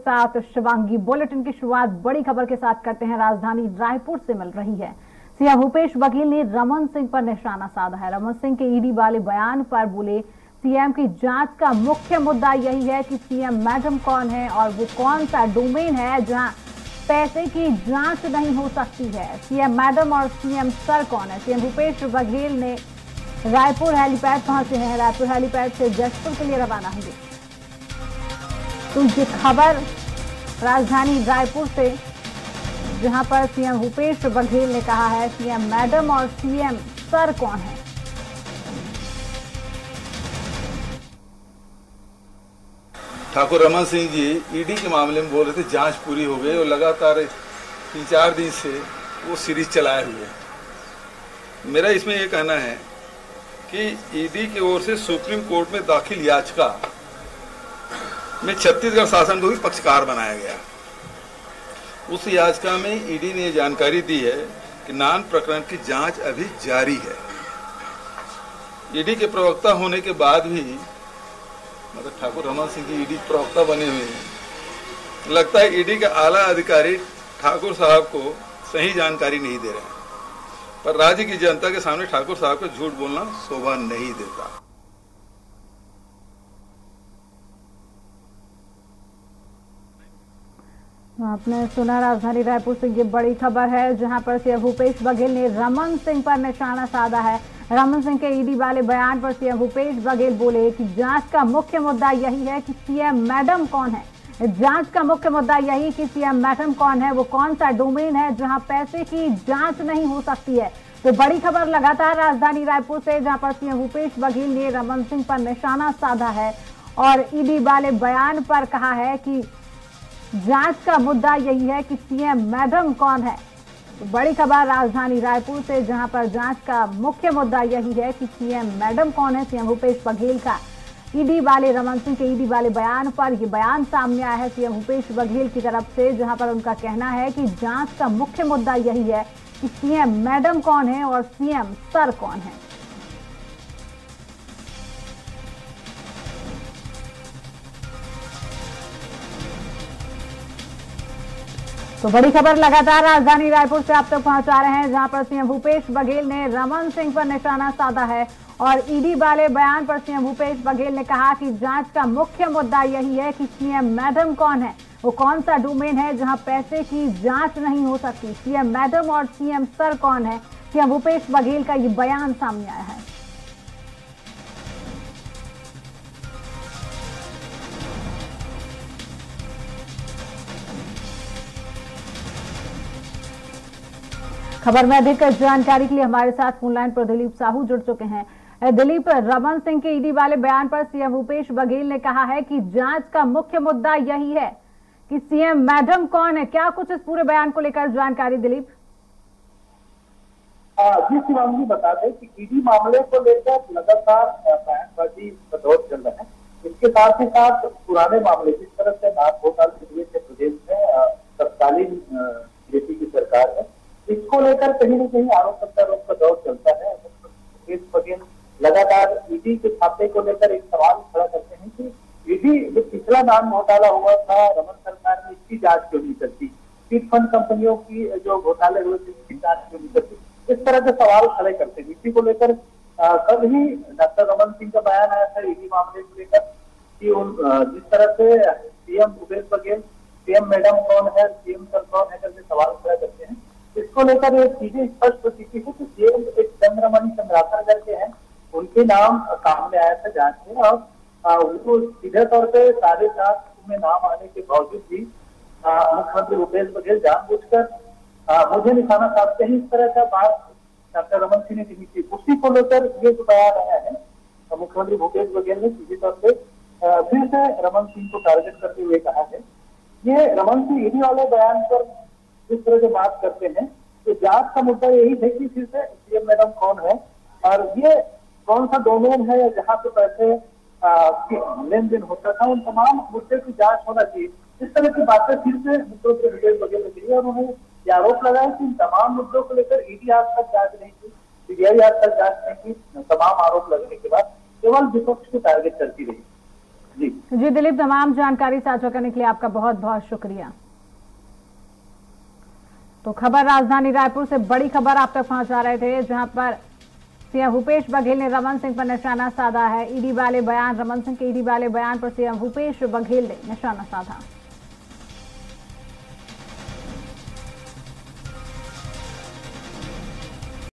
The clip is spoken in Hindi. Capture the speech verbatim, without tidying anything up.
साथ शिवांगी। बुलेटिन की शुरुआत बड़ी खबर के साथ करते हैं। राजधानी रायपुर से मिल रही है। सीएम भूपेश बघेल ने रमन सिंह पर निशाना साधा है। रमन सिंह के ईडी वाले बयान पर बोले, सीएम की जांच का मुख्य मुद्दा यही है कि सीएम मैडम कौन है और वो कौन सा डोमेन है जहां पैसे की जांच नहीं हो सकती है। सीएम मैडम और सीएम सर कौन है। सीएम भूपेश बघेल ने रायपुर हेलीपैड पहुंचे हैं। रायपुर हेलीपैड से जशपुर के लिए रवाना होंगे। तो ये खबर राजधानी रायपुर से, जहां पर सीएम भूपेश बघेल ने कहा है सीएम मैडम और सीएम सर कौन है। ठाकुर रमन सिंह जी ईडी के मामले में बोल रहे थे जांच पूरी हो गई और लगातार तीन चार दिन से वो सीरीज चलाए हुए हैं। मेरा इसमें ये कहना है कि ईडी की ओर से सुप्रीम कोर्ट में दाखिल याचिका में छत्तीसगढ़ शासन को भी पक्षकार बनाया गया। उस याचिका में ईडी ने जानकारी दी है कि नान प्रकरण की जांच अभी जारी है। ईडी के प्रवक्ता होने के बाद भी मतलब ठाकुर रमन सिंह की ईडी प्रवक्ता बने हुए हैं। लगता है ईडी के आला अधिकारी ठाकुर साहब को सही जानकारी नहीं दे रहे हैं, पर राज्य की जनता के सामने ठाकुर साहब को झूठ बोलना शोभा नहीं देता। आपने सुना राजधानी रायपुर से ये बड़ी खबर है, जहां पर सीएम भूपेश बघेल ने रमन सिंह पर निशाना साधा है। रमन सिंह के ईडी वाले बयान पर सीएम भूपेश बघेल बोले कि जांच का मुख्य मुद्दा यही है कि सीएम मैडम कौन है। जांच का मुख्य मुद्दा यही कि सीएम मैडम कौन है, वो कौन सा डोमेन है जहां पैसे की जांच नहीं हो सकती है। तो बड़ी खबर लगातार राजधानी रायपुर से, जहां पर सीएम भूपेश बघेल ने रमन सिंह पर निशाना साधा है और ईडी वाले बयान पर कहा है कि जांच का मुद्दा यही है कि सीएम मैडम कौन है। तो बड़ी खबर राजधानी रायपुर से, जहां पर जांच का मुख्य मुद्दा यही है कि सीएम मैडम कौन है। सीएम भूपेश बघेल का ईडी वाले रमन सिंह के ईडी वाले बयान पर यह बयान सामने आया है सीएम भूपेश बघेल की तरफ से, जहां पर उनका कहना है कि जांच का मुख्य मुद्दा यही है कि सीएम मैडम कौन है और सीएम सर कौन है। तो बड़ी खबर लगातार राजधानी रायपुर से आप तक पहुंचा रहे हैं, जहां पर सीएम भूपेश बघेल ने रमन सिंह पर निशाना साधा है और ईडी वाले बयान पर सीएम भूपेश बघेल ने कहा कि जांच का मुख्य मुद्दा यही है कि सीएम मैडम कौन है, वो कौन सा डोमेन है जहां पैसे की जांच नहीं हो सकती। सीएम मैडम और सीएम सर कौन है। सीएम भूपेश बघेल का ये बयान सामने आया है। खबर में अधिक जानकारी के लिए हमारे साथ फोन लाइन पर दिलीप साहू जुड़ चुके हैं। दिलीप, रमन सिंह के ईडी वाले बयान पर सीएम भूपेश बघेल ने कहा है कि जांच का मुख्य मुद्दा यही है कि सीएम मैडम कौन है। क्या कुछ इस पूरे बयान को लेकर जानकारी दिलीप? जी शिवांगी, बता दें कि ईडी मामले को लेकर लगातार बयानबाजी का दौर चल रहा है। इसके साथ ही साथ पुराने मामले, जिस तरह से नाथ घोटाले हुए थे प्रदेश में तत्कालीन बीजेपी की सरकार में, इसको लेकर कहीं न कहीं आरोप प्रत्यारोप का दौर चलता है। भूपेश बघेल लगातार ईडी के छापे को लेकर एक सवाल खड़ा करते हैं कि ईडी जो पिछला नाम घोटाला हुआ था रमन सरकार में, इसकी जांच क्यों नहीं करती। चिट फंड कंपनियों की जो घोटाले हुए थे इसकी जांच क्यों नहीं करती। इस तरह के सवाल खड़े करते हैं। इसी को लेकर कल ही डॉक्टर रमन सिंह का बयान आया था ईडी मामले को लेकर कि उन जिस तरह से CM Bhupesh Baghel CM madam कौन है, सीएम सर कौन है करके सवाल खड़ा करते हैं। इसको लेकर ये चीजें स्पष्ट होती थी कि सीएम एक चंद्रमणि चंद्राकर करके हैं, उनके नाम सामने आया था जांच में और उनको सीधे तौर पे साढ़े सात में नाम आने के बावजूद भी मुख्यमंत्री भूपेश बघेल जानबूझकर मुझे निशाना साधते हैं। इस तरह का बात डॉक्टर रमन सिंह ने कही थी। उसी को लेकर ये जो बयान आया है, मुख्यमंत्री भूपेश बघेल ने सीधे तौर पे फिर से रमन सिंह को टारगेट करते हुए कहा है। ये रमन सिंह ईडी वाले बयान पर जिस तरह से बात करते हैं, तो जांच का मुद्दा यही है कि फिर से सीएम मैडम कौन है और ये कौन सा डोमेन है जहां पे पैसे लेन देन होता था, उन तमाम मुद्दे की जांच होना चाहिए। इस तरह की बातें फिर से मुख्यमंत्री भूपेश बघेल ने की और उन्होंने ये आरोप लगाया कि इन तमाम मुद्दों को लेकर ईडी आज तक जांच नहीं की, सीबीआई आज तक जांच नहीं की। तमाम आरोप लगने के बाद केवल विपक्ष को टारगेट करती रही। जी जी जी दिलीप, तमाम जानकारी साझा करने के लिए आपका बहुत बहुत शुक्रिया। तो खबर राजधानी रायपुर से बड़ी खबर आप तक पहुंचा रहे थे, जहां पर सीएम भूपेश बघेल ने रमन सिंह पर निशाना साधा है। ईडी वाले बयान, रमन सिंह के ईडी वाले बयान पर सीएम भूपेश बघेल ने निशाना साधा।